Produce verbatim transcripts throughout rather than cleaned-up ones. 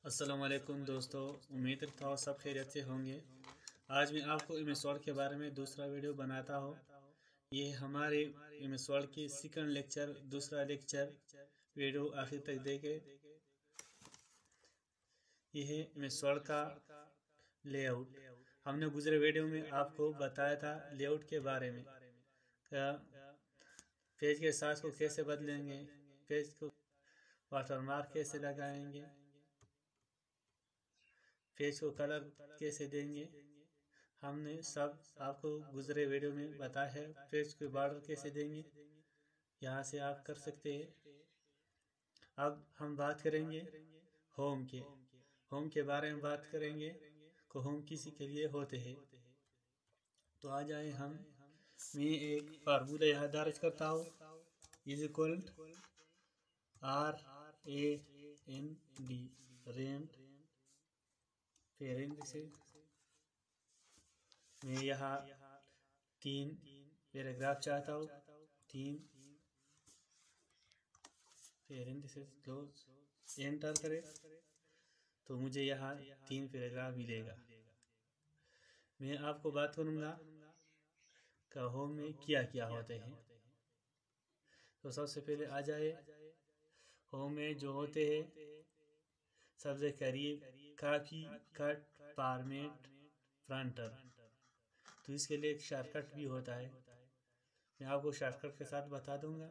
अस्सलाम वालेकुम दोस्तों, उम्मीद करता हूँ सब खैरियत से होंगे। आज मैं आपको एमएस वर्ड के बारे में दूसरा वीडियो बनाता हूँ। ये हमारे एमएस वर्ड की सेकंड लेक्चर दूसरा लेक्चर वीडियो आखिर तक देखे। यह है एमएस वर्ड का लेआउट। हमने गुजरे वीडियो में आपको बताया था लेआउट के बारे में, पेज के साइज को कैसे बदलेंगे, पेज को वाटरमार्क कैसे लगाएंगे, पेज को कलर कैसे देंगे। हमने सब आपको गुजरे वीडियो में बताया है। पेज के बॉर्डर कैसे देंगे, यहाँ से आप कर सकते हैं। अब हम बात करेंगे होम के होम के बारे में बात करेंगे को होम किसी के लिए होते हैं। तो आ जाए हम मैं एक फार्मूला यहाँ दर्ज करता हूँ, is equal R A N D rent parent से मैं यहाँ तीन पैराग्राफ चाहता हूँ, तीन पेरेंट से क्लोज एंटर करें तो मुझे यहाँ तीन पैराग्राफ मिलेगा। मैं आपको बात करूँगा का होम में क्या क्या होते हैं। तो सबसे पहले आ जाए होम में जो होते हैं सबसे करीब काफी कट फॉर्मेट फ्रंटर। तो इसके लिए एक शॉर्टकट भी होता है, मैं आपको शॉर्टकट के साथ बता दूंगा।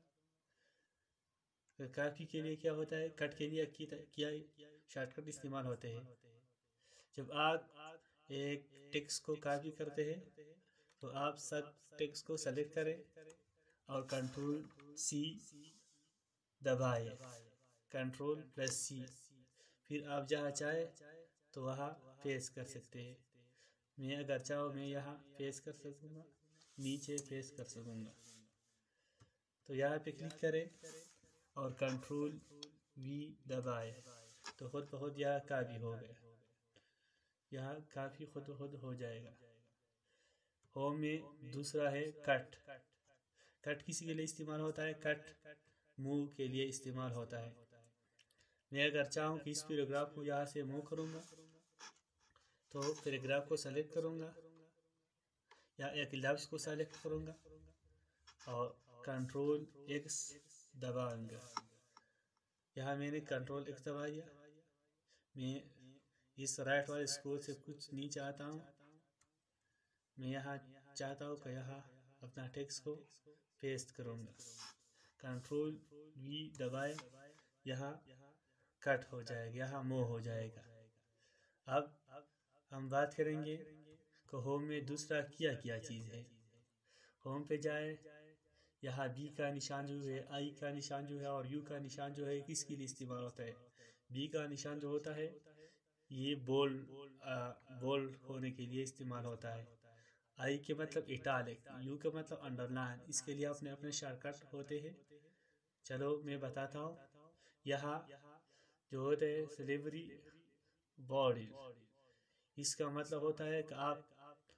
तो काफी के लिए क्या होता है, कट के लिए क्या शॉर्टकट इस्तेमाल होते हैं। जब आप एक टेक्स्ट को कॉपी करते हैं तो आप सब टेक्स्ट को सेलेक्ट करें और कंट्रोल सी दबाए, कंट्रोल प्लस सी, फिर आप जहाँ चाहे तो वहाँ पेस्ट कर सकते हैं। मैं अगर चाहो मैं यहाँ पेस्ट कर सकूँगा, नीचे पेस्ट कर सकूँगा। तो यहाँ पे क्लिक करें और कंट्रोल वी दबाए तो खुद ब खुद यहाँ काफ़ी हो गया, यहाँ काफ़ी खुद खुद हो जाएगा। होम में दूसरा है कट। कट किसी के लिए इस्तेमाल होता है, कट मूव के लिए इस्तेमाल होता है। मैं अगर चाहूँ कि इस पैराग्राफ को यहाँ से मूव करूँगा तो पैराग्राफ को सेलेक्ट करूँगा या एक लफ्ज़ को सेलेक्ट करूँगा और कंट्रोल एक्स दबाऊँगा। यहाँ मैंने कंट्रोल एक्स दबा दिया। मैं इस राइट वाले स्क्रोल से कुछ नहीं चाहता हूँ, मैं यहाँ चाहता हूँ कि यहाँ अपना टेक्स्ट को पेस्ट करूँगा। कंट्रोल वी दबाए, यहाँ कट हो जाएगा, यहाँ मूव हो जाएगा। अब हम बात करेंगे कि होम में दूसरा क्या क्या चीज़ है। होम पे जाए, यहाँ बी का निशान जो है, आई का निशान जो है और यू का निशान जो है किसके लिए इस्तेमाल होता है। बी का निशान जो होता है ये बोल्ड बोल्ड होने के लिए इस्तेमाल होता है। आई के मतलब इटालिक, यू का मतलब अंडरलाइन, इसके लिए अपने अपने शॉर्टकट होते हैं। चलो मैं बताता हूँ। यहाँ जो होते हैं सिलेबरी बॉडी, इसका मतलब होता है कि आप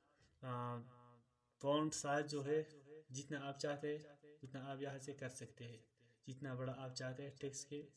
फॉन्ट साइज जो है जितना आप चाहते हैं उतना आप यहाँ से कर सकते हैं, जितना बड़ा आप चाहते हैं टेक्स्ट के।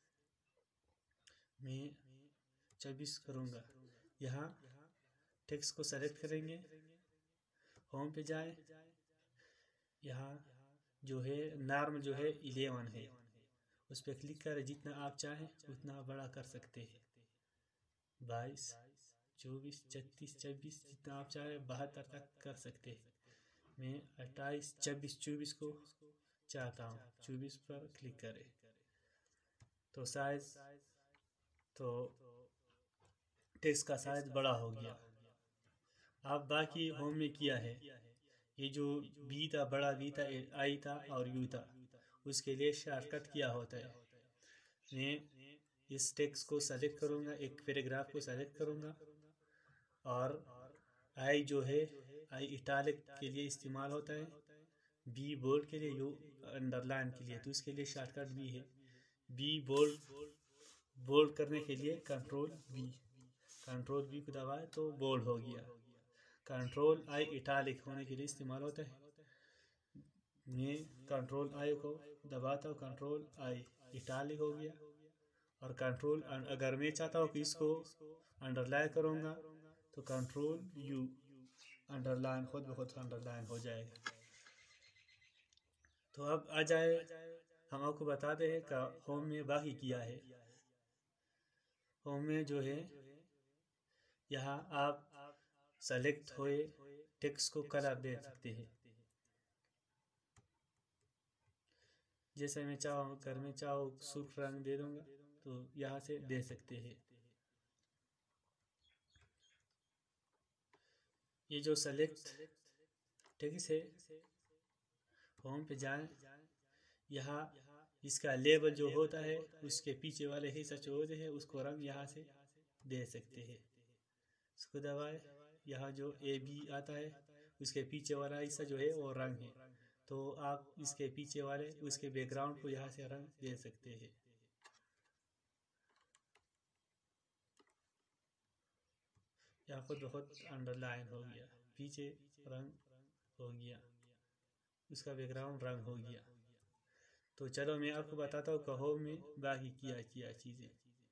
मैं चौबीस करूँगा। यहाँ टेक्स्ट को सेलेक्ट करेंगे, होम पे जाए, यहाँ जो है नॉर्म जो है इलेवन है, उस पर क्लिक करें। जितना आप चाहें उतना बड़ा कर सकते हैं, बाईस चौबीस छत्तीस छब्बीस जितना आप चाहें बहत्तर तक कर सकते हैं। मैं अट्ठाईस छब्बीस चौबीस को चाहता हूँ, चौबीस पर क्लिक करें तो साइज तो टेक्स्ट का साइज बड़ा हो गया। अब बाकी होम में किया है, ये जो बी था, बड़ा बी था, आई था और यू था, उसके लिए शॉर्टकट क्या होता है। मैं इस टेक्स्ट को सेलेक्ट करूँगा, एक पैराग्राफ को सेलेक्ट करूँगा और आई जो है आई इटालिक के लिए इस्तेमाल होता है, बी बोल्ड के लिए, यू अंडरलाइन के लिए। तो इसके लिए शॉर्टकट भी है, बी बोल्ड बोल्ड करने के लिए कंट्रोल बी, कंट्रोल बी को दबाए तो बोल्ड हो गया। कंट्रोल आई इटालिक होने के लिए इस्तेमाल होता है। मैं कंट्रोल आई को दबाता हूँ, कंट्रोल आई इटालिक हो गया और कंट्रोल, अगर मैं चाहता हूँ कि इसको अंडरलाइन करूँगा तो कंट्रोल यू, अंडरलाइन खुद ब खुद अंडरलाइन हो जाएगा। तो अब आ जाए, हम आपको बताते हैं कि होम में बाकी किया है। होम में जो है यहाँ आप सेलेक्ट हुए टेक्स्ट को कलर दे सकते हैं। जैसे मैं चाहूँ, घर में चाहूँ सूख रंग दे दूँगा तो यहाँ से दे सकते हैं। ये जो सेलेक्ट टेक्स्ट है, होम पे जाएं, यहाँ इसका लेबल जो होता है उसके पीछे वाले हिस्सा जो होते हैं उसको रंग यहाँ से दे सकते हैं। इसको दबाए, यहाँ जो ए बी आता है उसके पीछे वाला हिस्सा जो है वो रंग है, तो आप इसके पीछे वाले उसके बैकग्राउंड को यहाँ से रंग दे सकते हैं। यहाँ खुद बहुत अंडरलाइन हो गया, पीछे रंग हो गया, उसका बैकग्राउंड रंग हो गया। तो चलो मैं आपको बताता हूँ कि होम में बाकी किया किया चीज़ें।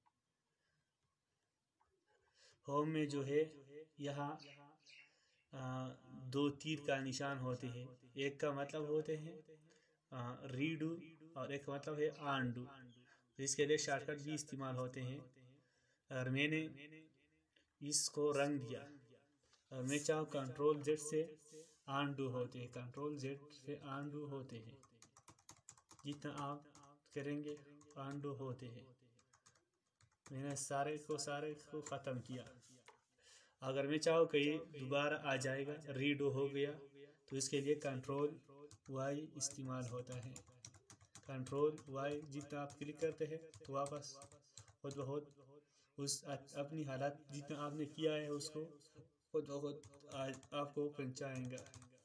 होम में जो है यहाँ दो तीर का निशान होते हैं। एक का मतलब होते हैं रीडू और एक का मतलब है आंडू। तो इसके लिए शॉर्टकट भी इस्तेमाल होते हैं। और मैंने इसको रंग दिया और मैं चाहूँ कंट्रोल जेड से आंडू होते हैं, कंट्रोल जेड से आंडू होते हैं। जितना आप करेंगे आंडू होते हैं। मैंने सारे को सारे को ख़त्म किया। अगर मैं चाहूँ कहीं दोबारा आ जाएगा, रीडो हो गया, तो इसके लिए कंट्रोल वाई इस्तेमाल होता है। कंट्रोल वाई जितना आप क्लिक करते हैं तो वापस खुद ब खुद उस अपनी हालत जितना आपने किया है उसको खुद ब खुद आपको पहुँचाएंगा।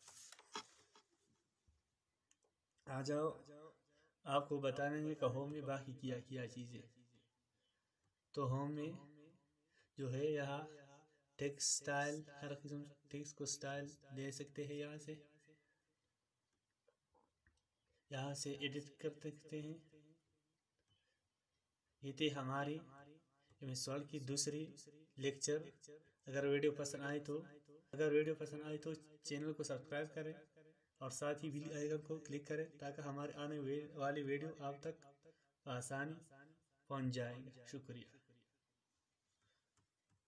आ जाओ, आपको बताएंगे कि होम में बाकी किया किया चीज़ें। तो होम में जो है यहाँ टेक्स्ट स्टाइल, हर किस्म टेक्स्ट को स्टाइल दे सकते हैं। यहाँ से यहाँ से एडिट कर सकते हैं। ये थी हमारी एम एस वर्ड की दूसरी लेक्चर। अगर वीडियो पसंद आए तो अगर वीडियो पसंद आए तो चैनल को सब्सक्राइब करें और साथ ही बेल आइकन को क्लिक करें ताकि हमारे आने वाली वीडियो आप तक आसानी पहुंच जाएगी। शुक्रिया।